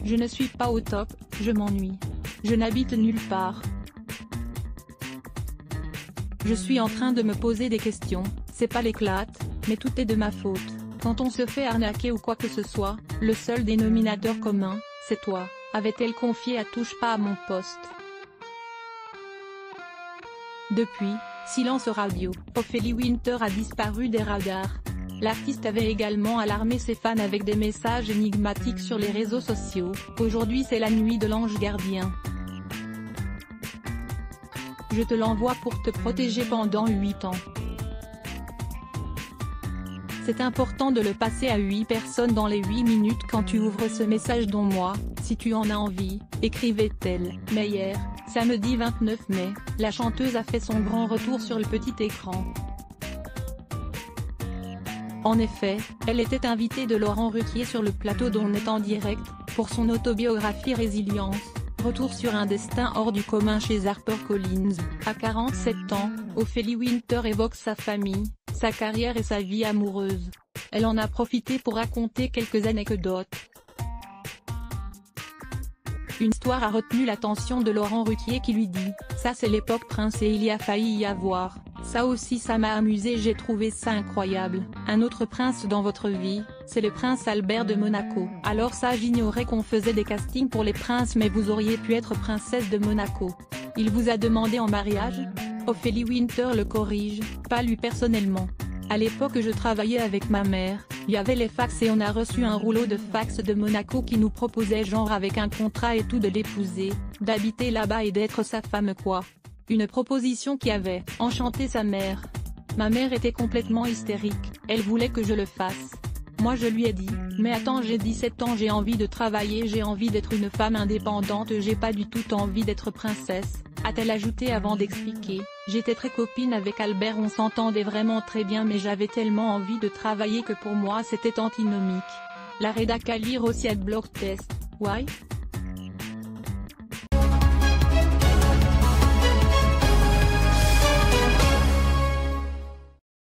Je ne suis pas au top, je m'ennuie. Je n'habite nulle part. Je suis en train de me poser des questions, c'est pas l'éclate, mais tout est de ma faute. Quand on se fait arnaquer ou quoi que ce soit, le seul dénominateur commun, c'est toi, avait-elle confié à Touche pas à mon poste. Depuis, silence radio, Ophélie Winter a disparu des radars. L'artiste avait également alarmé ses fans avec des messages énigmatiques sur les réseaux sociaux. Aujourd'hui c'est la nuit de l'ange gardien. Je te l'envoie pour te protéger pendant 8 ans. C'est important de le passer à 8 personnes dans les 8 minutes quand tu ouvres ce message dont moi, si tu en as envie, écrivait-elle. Mais hier, samedi 29 mai, la chanteuse a fait son grand retour sur le petit écran. En effet, elle était invitée de Laurent Ruquier sur le plateau d'On est en direct, pour son autobiographie Résilience, retour sur un destin hors du commun chez HarperCollins. À 47 ans, Ophélie Winter évoque sa famille, sa carrière et sa vie amoureuse. Elle en a profité pour raconter quelques anecdotes. Une histoire a retenu l'attention de Laurent Ruquier qui lui dit « Ça c'est l'époque Prince et il y a failli y avoir. Ça aussi ça m'a amusé, j'ai trouvé ça incroyable. Un autre prince dans votre vie, c'est le prince Albert de Monaco. Alors ça j'ignorais qu'on faisait des castings pour les princes mais vous auriez pu être princesse de Monaco. Il vous a demandé en mariage ?» Ophélie Winter le corrige, pas lui personnellement. À l'époque je travaillais avec ma mère, il y avait les fax et on a reçu un rouleau de fax de Monaco qui nous proposait genre avec un contrat et tout de l'épouser, d'habiter là-bas et d'être sa femme quoi. Une proposition qui avait enchanté sa mère. Ma mère était complètement hystérique, elle voulait que je le fasse. Moi je lui ai dit, mais attends j'ai 17 ans j'ai envie de travailler j'ai envie d'être une femme indépendante j'ai pas du tout envie d'être princesse, a-t-elle ajouté avant d'expliquer, j'étais très copine avec Albert on s'entendait vraiment très bien mais j'avais tellement envie de travailler que pour moi c'était antinomique. La rédac à lire aussi à Blog Test, why?